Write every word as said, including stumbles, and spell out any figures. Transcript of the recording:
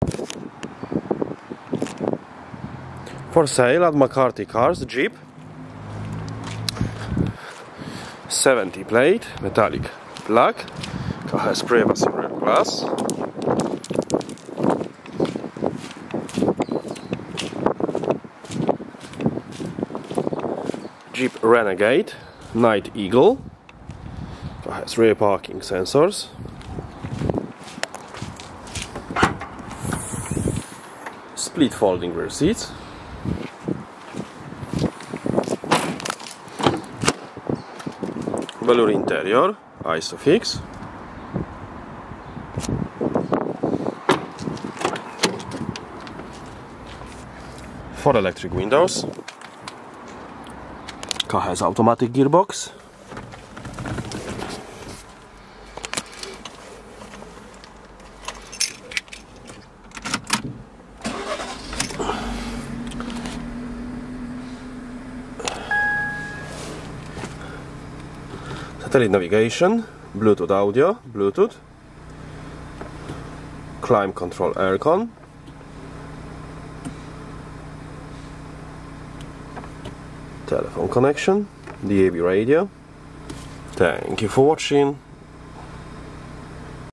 For sale at McCarthy Cars, Jeep. seventy plate, metallic black. Car has privacy rear glass. Jeep Renegade, Night Eagle. Car has rear parking sensors. Split folding rear seats. Velour interior, ISOFIX. Four electric windows. Car has automatic gearbox. Satellite navigation, Bluetooth audio, Bluetooth, climate control aircon, telephone connection, D A B radio. Thank you for watching.